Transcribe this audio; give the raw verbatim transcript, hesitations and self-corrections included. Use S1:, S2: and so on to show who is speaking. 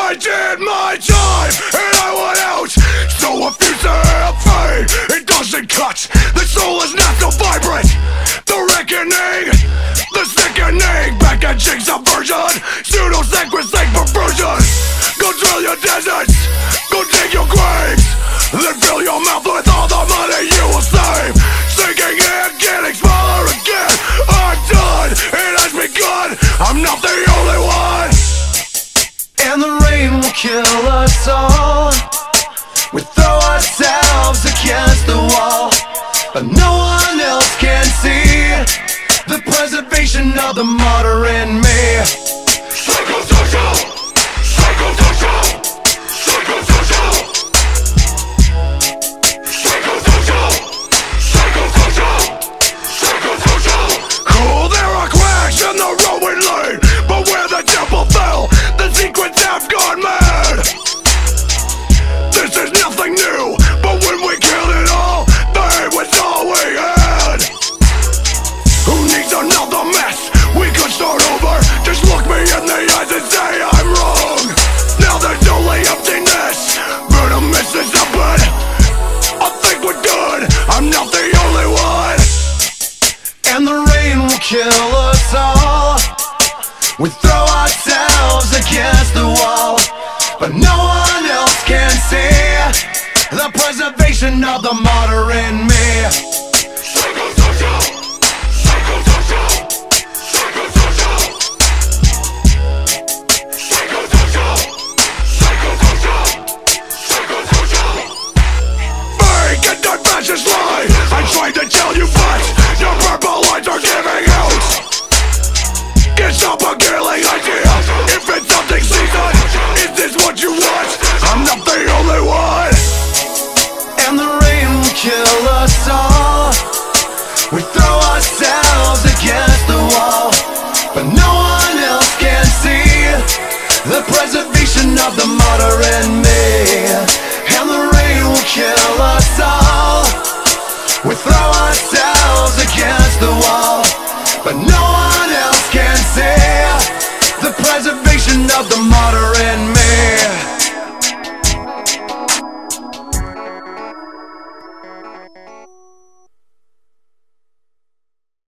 S1: I did my time and I went out. So if you say I'm fade, it doesn't cut. The soul is not so vibrant. The reckoning, the sickening packaging subversion, pseudo-sacrosanct perversion. Go drill your deserts, go dig your graves, then fill your mouth with all the money you will save. Sinking in, getting smaller again. I'm done, it has begun. I'm not the only one.
S2: And the rain will kill us all. We throw ourselves against the wall, but no one else can see the preservation of the martyr in me.
S1: Psychosocial, psychosocial, psychosocial, psychosocial, psychosocial, psychosocial. Oh, there are cracks in the road we laid, but where the temple fell, the secrets have gone mad. This is nothing new, but when we killed it all, that was all we had. Who needs another mess? We could start over. Just look me in the eyes and say I'm wrong. Now there's only emptiness, venomous is a bud. I think we're good, I'm not the only one.
S2: And the rain will kill us all. We throw ourselves against the wall, but no one else can see the preservation of the martyr in me.
S1: Psychosocial, psychosocial, psychosocial, psychosocial, psychosocial, psychosocial. Fake and dark fascist lie, I tried to tell you but your purple lights are giving out. It's not a killing idea, if it's something seasoned, is this what you want? I'm not the only one.
S2: And the rain will kill us all. We throw ourselves against the wall, but no one else can see the preservation of the martyr in me. And the rain will kill us all. We throw ourselves against the wall, but no one else can see the preservation of the martyr in me.